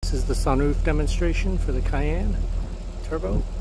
This is the sunroof demonstration for the Cayenne Turbo.